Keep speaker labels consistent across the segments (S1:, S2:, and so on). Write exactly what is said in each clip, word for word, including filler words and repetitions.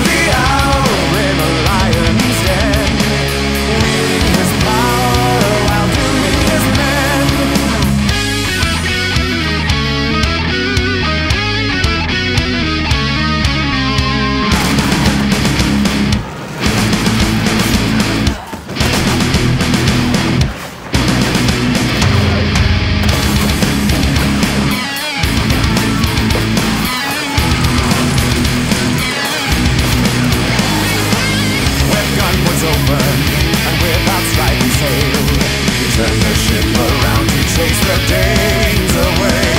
S1: the owl in a lion's den, wielding his power while doing his men. Open, and without striking sail, he turned the ship around to chase the Danes away.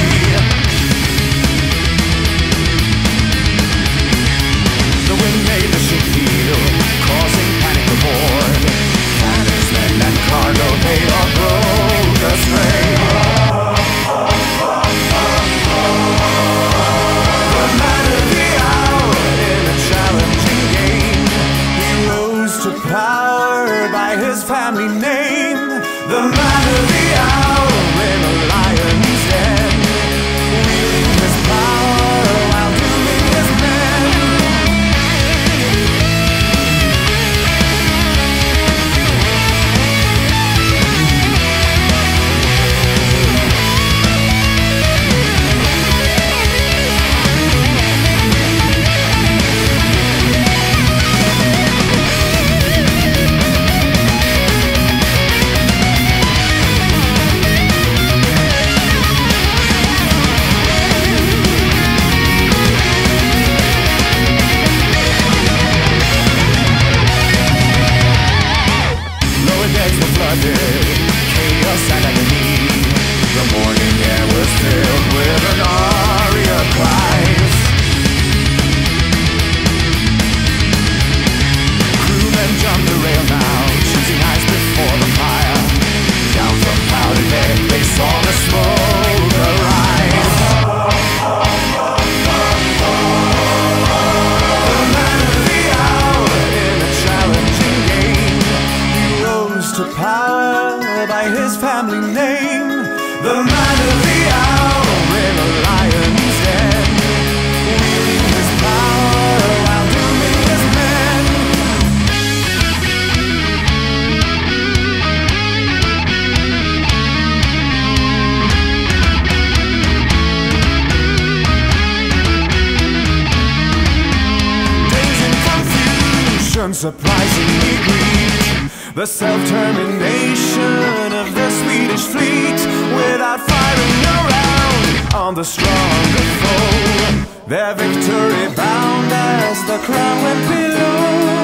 S1: The wind made the ship heel, causing panic aboard. Cannons, men, and cargo, they all broke astray. The man of the hour in a challenging game, he rose to power by his family name. The man of the hour in a lion's den, wielding his power while doing his men. Chaos and agony. The morning air was filled with an aria of cries. Crewmen jumped the rail now, choosing ice before the fire. Down from powder deck they saw the smoke arise. The man of the hour in a challenging game, he rose to power by his family name. The man of the hour in a lion's den, wielding his power while doing his men. Days in confusion surprisingly greet the self-termination of the Swedish fleet. Without firing around on the stronger foe, their victory bound as the crown went below.